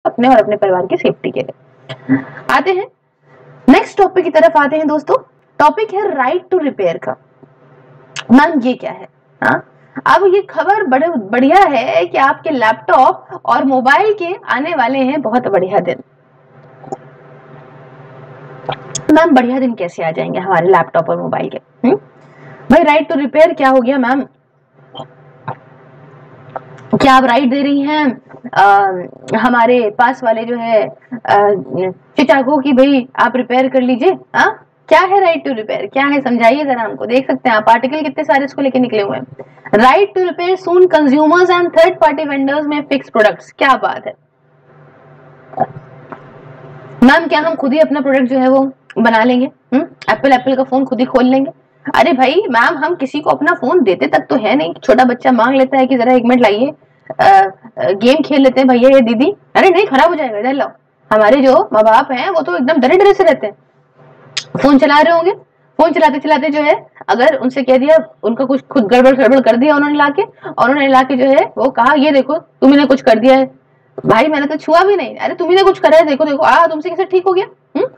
अपने और अपने परिवार की सेफ्टी के लिए। आते हैं नेक्स्ट टॉपिक की तरफ आते हैं दोस्तों। टॉपिक है राइट टू रिपेयर का। मैम ये क्या है? हाँ, अब ये खबर बड़े बढ़िया है कि आपके लैपटॉप और मोबाइल के आने वाले हैं बहुत बढ़िया दिन। मैम बढ़िया दिन कैसे आ जाएंगे हमारे लैपटॉप और मोबाइल के? भाई राइट टू रिपेयर क्या हो गया मैम? क्या आप राइट दे रही हैं हमारे पास वाले जो है चचा को कि भाई आप रिपेयर कर लीजिए? हाँ, क्या है राइट टू रिपेयर? क्या है समझाइए जरा हमको। देख सकते हैं आप आर्टिकल कितने सारे इसको लेके निकले हुए हैं। Right to repair soon consumers and third party vendors में फिक्स प्रोडक्ट्स। क्या बात है मैम, क्या हम खुद ही अपना प्रोडक्ट जो है वो बना लेंगे? एप्पल का फोन खुद ही खोल लेंगे? अरे भाई मैम, हम किसी को अपना फोन देते तक तो है नहीं। छोटा बच्चा मांग लेता है कि जरा 1 मिनट लाइए गेम खेल लेते हैं भैया या दीदी। अरे नहीं, खराब हो जाएगा, इधर लाओ। हमारे जो माँ बाप हैं वो तो एकदम डरे डरे से रहते हैं। फोन चला रहे होंगे, फोन चलाते चलाते जो है अगर उनसे कह दिया, उनका कुछ खुद गड़बड़ कर दिया उन्होंने लाके जो है वो कहा ये देखो तुमने कुछ कर दिया है। भाई मैंने तो छुआ भी नहीं। अरे तुमने कुछ करा है, देखो देखो तुमसे कैसे ठीक हो गया?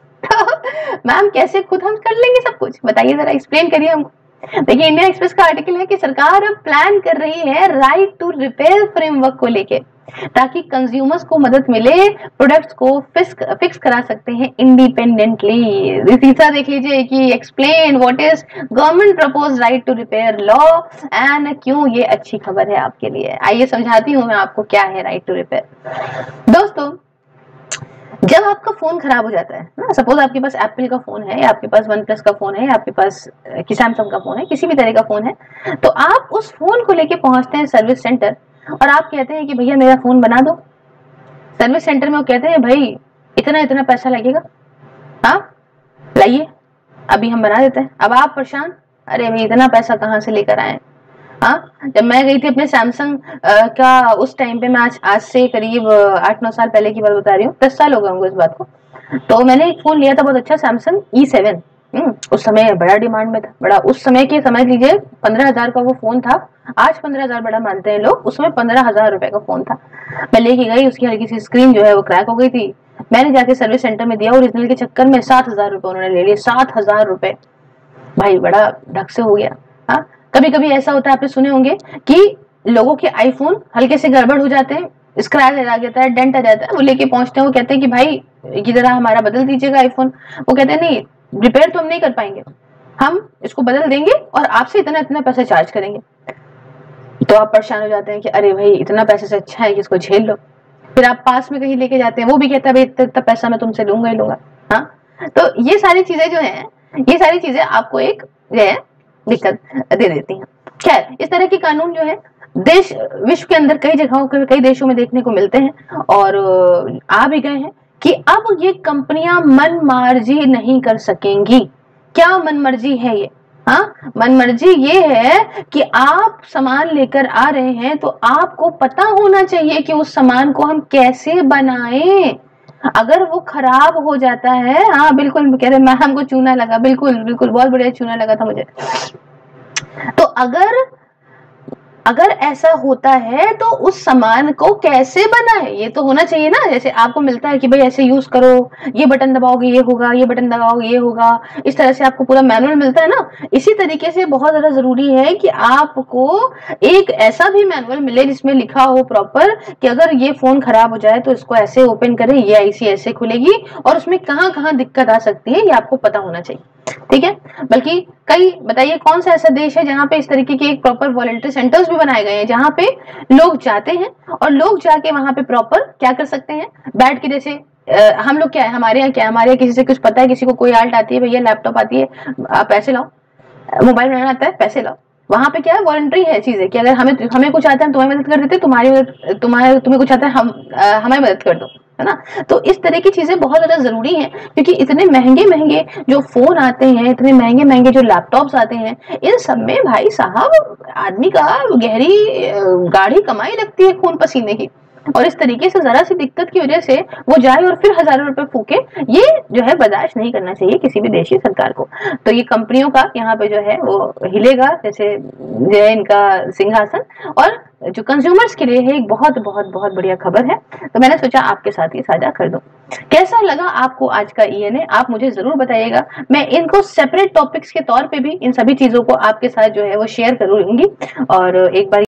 मैम कैसे खुद हम कर लेंगे सब कुछ? बताइए जरा, एक्सप्लेन करिए हमको। देखिए इंडिया एक्सप्रेस का आर्टिकल है कि सरकार अब प्लान कर रही है राइट टू रिपेयर फ्रेमवर्क को लेके, ताकि कंज्यूमर्स को मदद मिले, प्रोडक्ट्स को फिक्स करा सकते हैं इंडिपेंडेंटली। तीसरा देख लीजिए कि explain what is government propose right to repair law and क्यों ये अच्छी खबर है आपके लिए। आइए समझाती हूँ मैं आपको क्या है राइट टू रिपेयर। दोस्तों, जब आपका फोन खराब हो जाता है ना, सपोज आपके पास एप्पल का फोन है, या आपके पास OnePlus का फोन है, या आपके पास सैमसंग का फोन है, किसी भी तरह का फोन है, तो आप उस फोन को लेके पहुंचते हैं सर्विस सेंटर और आप कहते हैं कि भैया मेरा फोन बना दो। सर्विस सेंटर में वो कहते हैं भाई इतना पैसा लगेगा, हाँ लाइए अभी हम बना देते हैं। अब आप परेशान, अरे भाई इतना पैसा कहाँ से लेकर आए? हाँ, जब मैं गई थी अपने सैमसंग का उस टाइम पे, मैं आज से करीब 8-9 साल पहले की बात बता रही हूँ, 10 साल हो गए होंगे इस बात को। तो मैंने एक फोन लिया था बहुत अच्छा, सैमसंग E7। उस समय बड़ा डिमांड में था, बड़ा उस समय के समझ लीजिए 15,000 का वो फोन था। आज 15,000 बड़ा मानते हैं लोग, उसमें 15,000 रुपए का फोन था। मैं लेके गई, उसकी हल्की सी स्क्रीन जो है वो क्रैक हो गई थी। मैंने जाके सर्विस सेंटर में दिया, ओरिजिनल के चक्कर में 7,000 रुपए उन्होंने ले लिए। 7,000 रुपए भाई बड़ा ढक से हो गया। हाँ, कभी कभी ऐसा होता है, आपने सुने होंगे कि लोगों के आईफोन हल्के से गड़बड़ हो जाते हैं, स्क्रैच आ जाता है, डेंट आ जाता है, वो लेके पहुंचते हैं, वो कहते हैं कि भाई ये जरा हमारा बदल दीजिएगा आईफोन। वो कहते हैं नहीं, रिपेयर तो हम नहीं कर पाएंगे, हम इसको बदल देंगे और आपसे इतना पैसा चार्ज करेंगे। तो आप परेशान हो जाते हैं कि अरे भाई इतना पैसे से अच्छा है कि इसको झेल लो। फिर आप पास में कहीं लेके जाते हैं, वो भी कहता है भाई इतना पैसा मैं तुमसे लूंगा ही लूंगा। हाँ, तो ये सारी चीजें जो है, ये सारी चीजें आपको एक जो है दिक्कत दे देती हैं। खैर, इस तरह के कानून जो है देश विश्व के अंदर कई जगहों कई देशों में देखने को मिलते हैं और आ भी गए हैं कि अब ये कंपनियां मनमर्जी नहीं कर सकेंगी। क्या मनमर्जी है ये? हाँ, मनमर्जी ये है कि आप सामान लेकर आ रहे हैं तो आपको पता होना चाहिए कि उस सामान को हम कैसे बनाएं। अगर वो खराब हो जाता है, हाँ बिल्कुल कह रहे मैम को चूना लगा, बिल्कुल बिल्कुल बहुत बढ़िया चूना लगा था मुझे। तो अगर ऐसा होता है तो उस सामान को कैसे बनाए ये तो होना चाहिए ना। जैसे आपको मिलता है कि भाई ऐसे यूज करो, ये बटन दबाओगे ये होगा, ये बटन दबाओगे ये होगा, इस तरह से आपको पूरा मैनुअल मिलता है ना। इसी तरीके से बहुत ज्यादा जरूरी है कि आपको एक ऐसा भी मैनुअल मिले जिसमें लिखा हो प्रॉपर कि अगर ये फोन खराब हो जाए तो इसको ऐसे ओपन करें, ये आईसी ऐसे खुलेगी और उसमें कहाँ कहाँ दिक्कत आ सकती है ये आपको पता होना चाहिए। ठीक है, बल्कि कई बताइए कौन सा ऐसा देश है जहां पे इस तरीके के एक प्रॉपर वॉलंटरी सेंटर्स भी बनाए गए हैं, जहां पे लोग जाते हैं और लोग जाके वहां पे प्रॉपर क्या कर सकते हैं, बैठ के जैसे हम लोग क्या है, हमारे यहाँ क्या है, हमारे यहाँ किसी से कुछ पता है, किसी को कोई आल्ट आती है, भैया लैपटॉप आती है, आप पैसे लाओ, मोबाइल बनाना आता है पैसे लाओ। वहां पे क्या है, वॉलंटरी है चीजें कि अगर हमें कुछ आता है तुम्हारी मदद कर देते, तुम्हें कुछ आता है हमारी मदद कर दो, है ना। तो इस तरह की चीजें बहुत ज्यादा जरूरी हैं क्योंकि इतने महंगे महंगे जो फोन आते हैं, इतने महंगे महंगे जो लैपटॉप्स आते हैं, इन सब में भाई साहब आदमी का गहरी गाढ़ी कमाई लगती है खून पसीने की। और इस तरीके से जरा सी दिक्कत की वजह से वो जाए और फिर हजारों रुपए फूके, ये जो है बर्दाश्त नहीं करना चाहिए किसी भी देश की सरकार को। तो ये कंपनियों का यहाँ पे जो है वो हिलेगा जैसे जो है इनका सिंहासन, और जो कंज्यूमर्स के लिए है एक बहुत बहुत बहुत बढ़िया खबर है। तो मैंने सोचा आपके साथ ये साझा कर दूं। कैसा लगा आपको आज का ENA, आप मुझे जरूर बताइएगा। मैं इनको सेपरेट टॉपिक्स के तौर पे भी इन सभी चीजों को आपके साथ जो है वो शेयर करूंगी। और एक बार